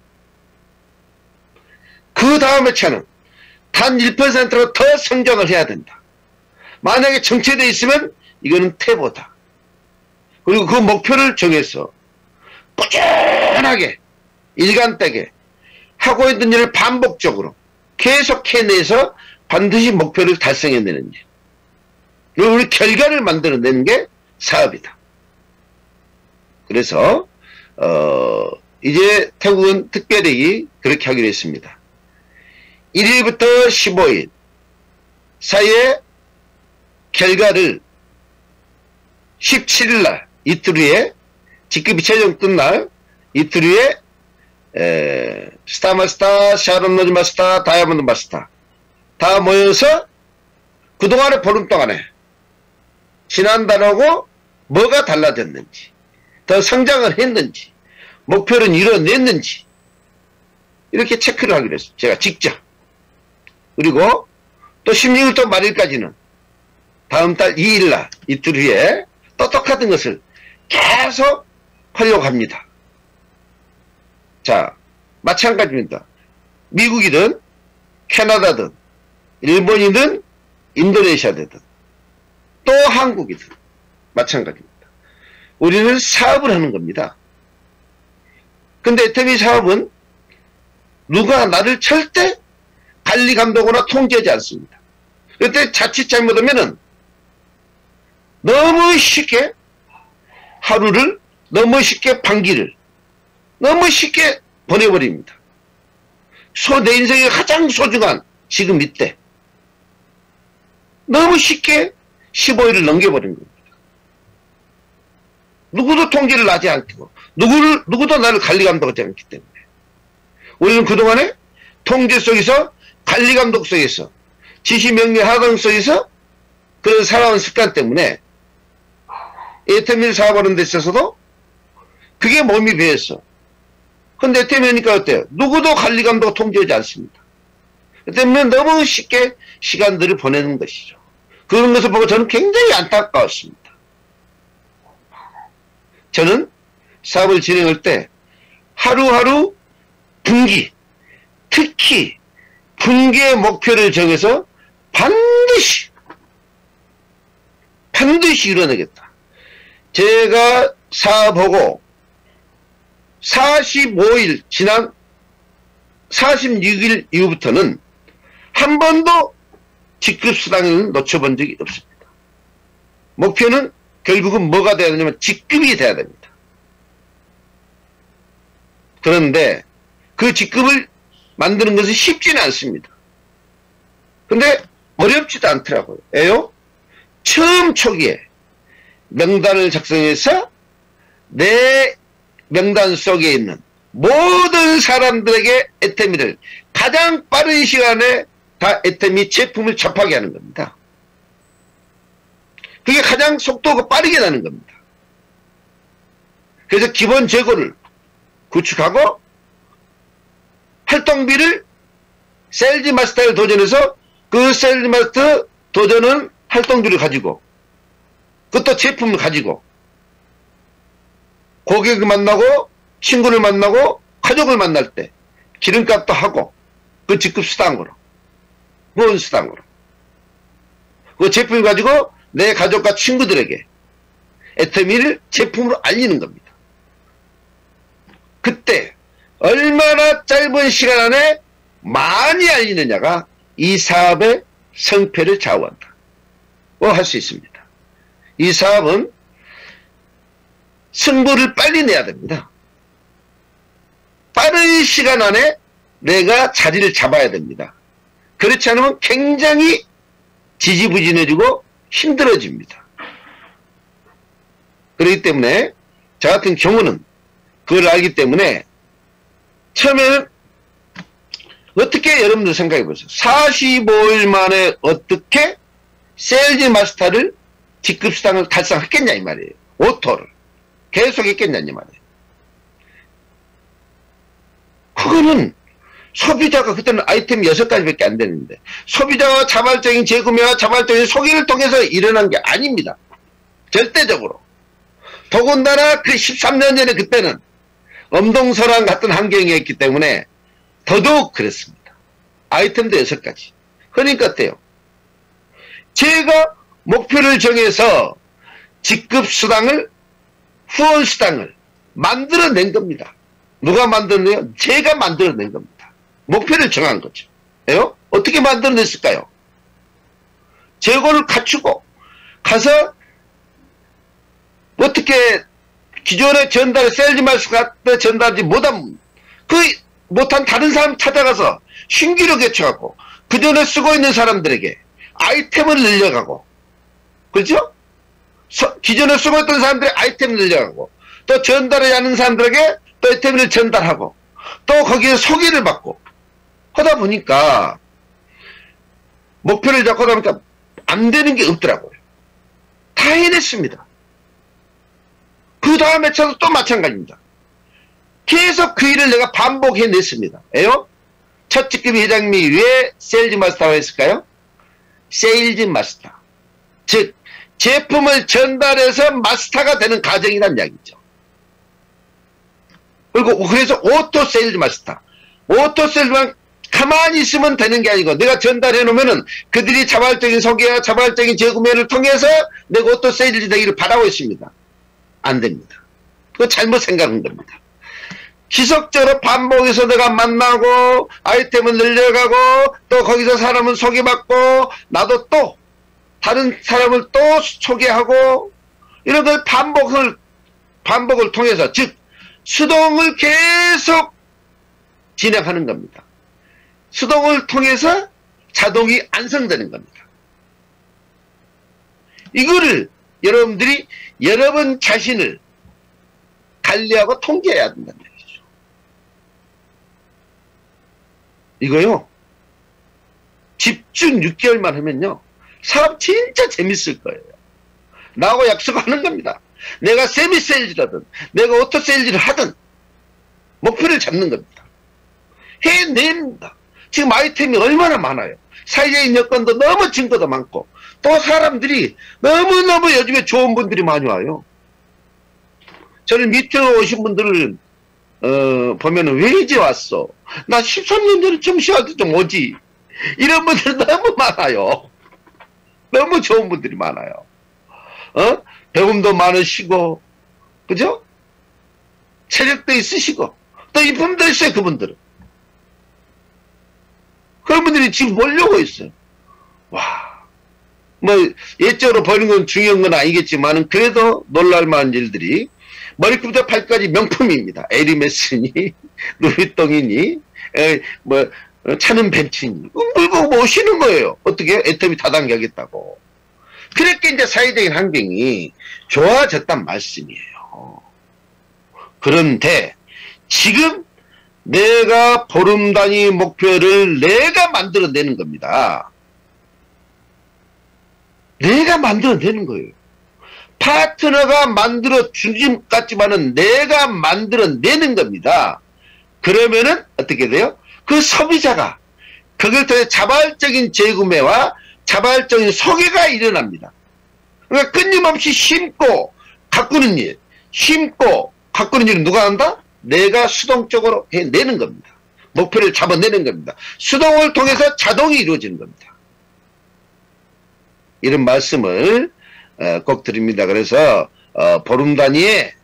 그 다음 회차는 단 1%라도 더 성장을 해야 된다. 만약에 정체되어 있으면 이거는 퇴보다. 그리고 그 목표를 정해서 꾸준하게 일관되게 하고 있는 일을 반복적으로 계속 해내서 반드시 목표를 달성해내는 일. 그리고 우리 결과를 만들어내는 게 사업이다. 그래서 이제 태국은 특별히 그렇게 하기로 했습니다. 1일부터 15일 사이에 결과를 17일날 이틀 후에 직급이 최종 끝날 이틀 후에 스타 마스터, 샤론 로즈 마스터, 다이아몬드 마스터 다 모여서 그동안의 보름 동안에 지난달하고 뭐가 달라졌는지, 더 성장을 했는지, 목표를 이뤄냈는지 이렇게 체크를 하기로 했어요. 제가 직접. 그리고 또 16일부터 말일까지는 다음 달 2일날 이틀 후에 또 똑같은 것을 계속 하려고 합니다. 자, 마찬가지입니다. 미국이든 캐나다든 일본이든 인도네시아든 또 한국이든 마찬가지입니다. 우리는 사업을 하는 겁니다. 근데 애터미 사업은 누가 나를 절대 관리 감독하거나 통제하지 않습니다. 그때 자칫 잘못하면은 너무 쉽게 하루를, 너무 쉽게 반기를 너무 쉽게 보내버립니다. 내 인생의 가장 소중한 지금 이때 너무 쉽게 15일을 넘겨버린 겁니다. 누구도 통제를 하지 않고 누구도 나를 관리 감독하지 않기 때문에 우리는 그동안에 통제 속에서, 관리 감독 속에서, 지시 명령 하강 속에서 그런 살아온 습관 때문에 애터미를 사업하는 데 있어서도 그게 몸이 배었어. 근데 애터미니까 어때요? 누구도 관리 감독 통제하지 않습니다. 그 때문에 너무 쉽게 시간들을 보내는 것이죠. 그런 것을 보고 저는 굉장히 안타까웠습니다. 저는 사업을 진행할 때 하루하루 분기, 특히 분기의 목표를 정해서 반드시 이뤄내겠다. 제가 사업하고 45일 지난 46일 이후부터는 한 번도 직급수당을 놓쳐본 적이 없습니다. 목표는 결국은 뭐가 돼야 되냐면 직급이 돼야 됩니다. 그런데 그 직급을 만드는 것은 쉽지는 않습니다. 근데 어렵지도 않더라고요. 왜요? 처음 초기에 명단을 작성해서 내 명단 속에 있는 모든 사람들에게 애터미를 가장 빠른 시간에 다 애터미 제품을 접하게 하는 겁니다. 그게 가장 속도가 빠르게 나는 겁니다. 그래서 기본 재고를 구축하고 활동비를 세일즈 마스터를 도전해서 그 세일즈 마스터 도전은 활동비를 가지고 그것도 제품을 가지고 고객을 만나고 친구를 만나고 가족을 만날 때 기름값도 하고 그 직급 수당으로 무언 수당으로 그 제품을 가지고 내 가족과 친구들에게 애터미를 제품으로 알리는 겁니다. 그때 얼마나 짧은 시간 안에 많이 알리느냐가 이 사업의 성패를 좌우한다. 할 수 있습니다. 이 사업은 승부를 빨리 내야 됩니다. 빠른 시간 안에 내가 자리를 잡아야 됩니다. 그렇지 않으면 굉장히 지지부진해지고 힘들어집니다. 그렇기 때문에 저 같은 경우는 그걸 알기 때문에 처음에는 어떻게 여러분들 생각해 보세요. 45일 만에 어떻게 세일즈 마스터를 직급수당을 달성했겠냐 이 말이에요. 오토를 계속 했겠냐 이 말이에요. 그거는 소비자가 그때는 아이템이 6가지밖에 안 되는데 소비자와 자발적인 재구매와 자발적인 소비를 통해서 일어난 게 아닙니다. 절대적으로. 더군다나 그 13년 전에 그때는 엄동설왕 같은 환경이었기 때문에 더더욱 그랬습니다. 아이템도 6가지. 그러니까 어때요? 제가 목표를 정해서 직급수당을, 후원수당을 만들어낸 겁니다. 누가 만들어내요? 제가 만들어낸 겁니다. 목표를 정한 거죠. 왜요? 어떻게 만들어냈을까요? 재고를 갖추고 가서 어떻게 기존에 전달, 세일즈 마스터 전달하지 못한 다른 사람 찾아가서 신규로 개척하고 그 전에 쓰고 있는 사람들에게 아이템을 늘려가고, 그렇죠? 기존에 쓰고 있던 사람들의 아이템을 늘려가고 또 전달을 하는 사람들에게 또 아이템을 전달하고 또 거기에 소개를 받고 하다 보니까 목표를 잡고 하다 보니까 안 되는 게 없더라고요. 다 해냈습니다. 그 다음 회차도 또 마찬가지입니다. 계속 그 일을 내가 반복해냈습니다. 왜요? 첫 직급 회장님이 왜 세일즈 마스터라고 했을까요? 세일즈 마스터. 즉 제품을 전달해서 마스터가 되는 과정이란 이야기죠. 그리고 그래서 오토 세일즈 마스터. 오토 세일즈만 가만히 있으면 되는 게 아니고 내가 전달해 놓으면은 그들이 자발적인 소개와 자발적인 재구매를 통해서 내가 오토 세일즈 되기를 바라고 있습니다. 안 됩니다. 그거 잘못 생각한 겁니다. 지속적으로 반복해서 내가 만나고 아이템을 늘려가고 또 거기서 사람은 소개받고 나도 또 다른 사람을 또 소개하고 이런 걸 반복을 통해서 즉 수동을 계속 진행하는 겁니다. 수동을 통해서 자동이 완성되는 겁니다. 이거를 여러분들이 여러분 자신을 관리하고 통제해야 된다는 얘기죠. 이거요. 집중 6개월만 하면요. 사업 진짜 재밌을 거예요. 나하고 약속하는 겁니다. 내가 세미 세일즈라든 내가 오토 세일즈를 하든 목표를 잡는 겁니다. 해냅니다. 지금 아이템이 얼마나 많아요. 사회적인 여건도 너무 증거도 많고 또 사람들이 너무너무 요즘에 좋은 분들이 많이 와요. 저는 밑에 오신 분들을 보면은 왜 이제 왔어? 나 13년 전에 좀 쉬어도 좀 오지. 이런 분들 너무 많아요. 너무 좋은 분들이 많아요. 배움도 많으시고 그죠? 체력도 있으시고 또 이쁨도 있어요. 그분들은. 그런 분들이 지금 몰려고 있어요. 와. 뭐 예적으로 버는 건 중요한 건 아니겠지만은 그래도 놀랄만한 일들이 머리끝부터 발까지 명품입니다. 에리메스니 루이똥이니 뭐 차는 벤츠니 물고 모시는 거예요. 어떻게 애텀이 다단계하겠다고. 그렇게 이제 사회적인 환경이 좋아졌단 말씀이에요. 그런데 지금 내가 보름 단위 목표를 내가 만들어내는 겁니다. 내가 만들어내는 거예요. 파트너가 만들어주는 것 같지만은 내가 만들어내는 겁니다. 그러면은 어떻게 돼요? 그 소비자가 그걸 통해 자발적인 재구매와 자발적인 소개가 일어납니다. 그러니까 끊임없이 심고 가꾸는 일, 심고 가꾸는 일을 누가 한다? 내가 수동적으로 해내는 겁니다. 목표를 잡아내는 겁니다. 수동을 통해서 자동이 이루어지는 겁니다. 이런 말씀을 꼭 드립니다. 그래서 보름 단위의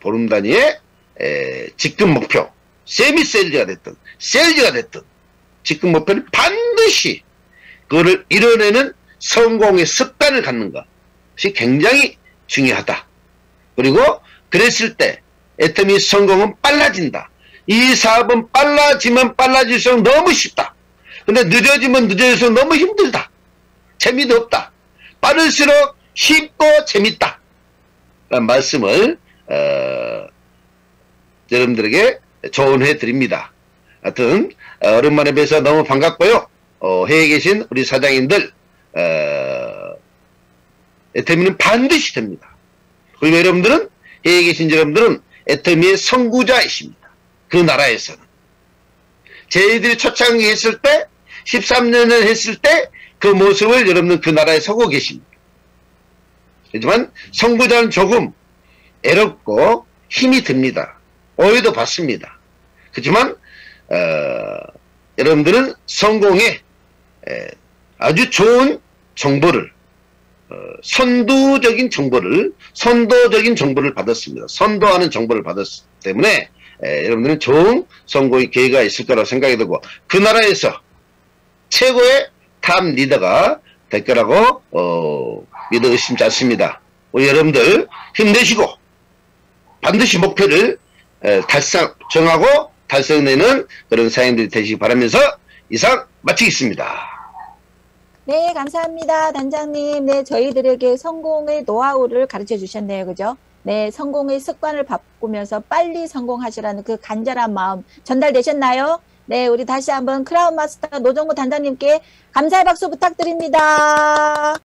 직급 목표, 세미 세일즈가 됐든 세일즈가 됐든 직급 목표는 반드시 그거를 이뤄내는 성공의 습관을 갖는 것이 굉장히 중요하다. 그리고 그랬을 때 애터미 성공은 빨라진다. 이 사업은 빨라지면 빨라질수록 너무 쉽다. 근데 늦어지면 늦어질수록 너무 힘들다. 재미도 없다. 빠를수록 쉽고 재밌다. 라는 말씀을 여러분들에게 조언해 드립니다. 하여튼 오랜만에 뵈서 너무 반갑고요. 해외에 계신 우리 사장님들 애터미는 반드시 됩니다. 그리고 여러분들은 해외에 계신 여러분들은 애터미의 선구자이십니다. 그 나라에서는. 저희들이 초창기 했을 때 13년을 했을 때 그 모습을 여러분은 그 나라에 서고 계십니다. 하지만 선구자는 조금 애롭고 힘이 듭니다. 오해도 받습니다. 그렇지만 여러분들은 성공에 아주 좋은 정보를 선도적인 정보를 받았습니다. 선도하는 정보를 받았기 때문에 여러분들은 좋은 성공의 기회가 있을 거라고 생각이 들고 그 나라에서 최고의 탑 리더가 될 거라고 믿어 의심치 않습니다. 우리 여러분들 힘내시고 반드시 목표를 정하고 달성되는 그런 사장님들이 되시기 바라면서 이상 마치겠습니다.
네, 감사합니다. 단장님. 네, 저희들에게 성공의 노하우를 가르쳐 주셨네요. 그죠? 네, 성공의 습관을 바꾸면서 빨리 성공하시라는 그 간절한 마음 전달되셨나요? 네, 우리 다시 한번 크라운 마스터 노정구 단장님께 감사의 박수 부탁드립니다.